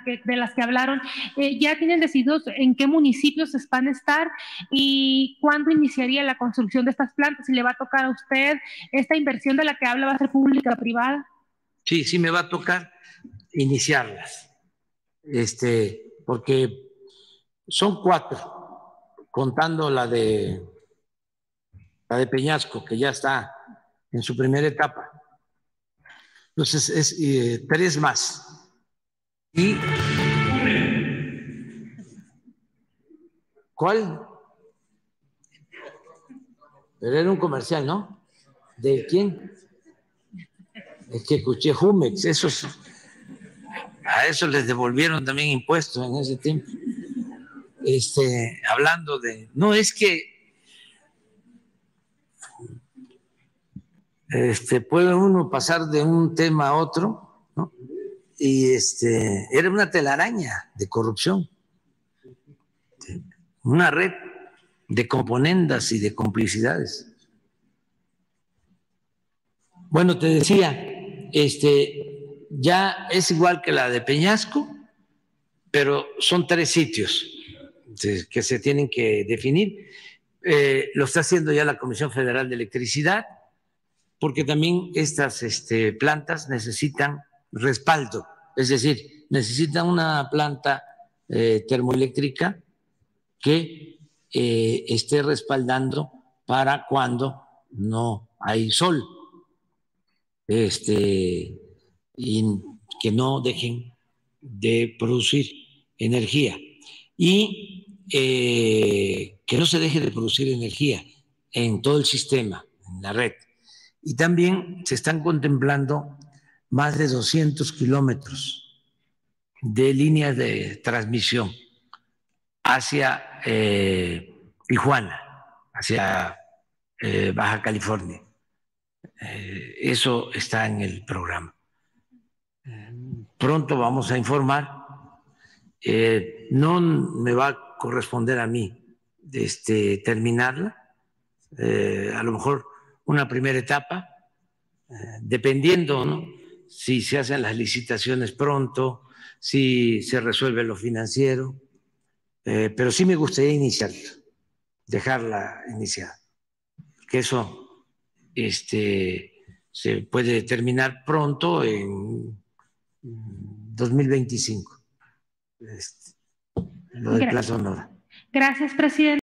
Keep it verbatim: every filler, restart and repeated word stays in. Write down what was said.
que, de las que hablaron, eh, ¿ya tienen decididos en qué municipios van a estar y cuándo iniciaría la construcción de estas plantas? Si le va a tocar a usted, esta inversión de la que habla va a ser pública o privada. Sí, sí me va a tocar iniciarlas, este, porque son cuatro, contando la de la de Peñasco, que ya está en su primera etapa. Entonces, es eh, tres más. ¿Y cuál? Pero era un comercial, ¿no? ¿De quién? Es que escuché Jumex, esos, a eso les devolvieron también impuestos en ese tiempo. Este, hablando de, no es que este, puede uno pasar de un tema a otro, ¿no? Y este, era una telaraña de corrupción, una red de componendas y de complicidades. Bueno, te decía, este, ya es igual que la de Peñasco, pero son tres sitios que se tienen que definir. Eh, lo está haciendo ya la Comisión Federal de Electricidad, porque también estas este, plantas necesitan respaldo, es decir, necesitan una planta eh, termoeléctrica que eh, esté respaldando para cuando no hay sol, este, y que no dejen de producir energía y eh, que no se deje de producir energía en todo el sistema, en la red. Y también se están contemplando más de doscientos kilómetros de líneas de transmisión hacia eh, Tijuana, hacia eh, Baja California. Eh, eso está en el programa. Eh, pronto vamos a informar. Eh, no me va a corresponder a mí este, terminarla, eh, a lo mejor una primera etapa, eh, dependiendo, ¿no? Si se hacen las licitaciones pronto, si se resuelve lo financiero, eh, pero sí me gustaría iniciarla, dejarla iniciada, que eso este, se puede terminar pronto en dos mil veinticinco, este, lo del Plaza Sonora. Gracias, presidente.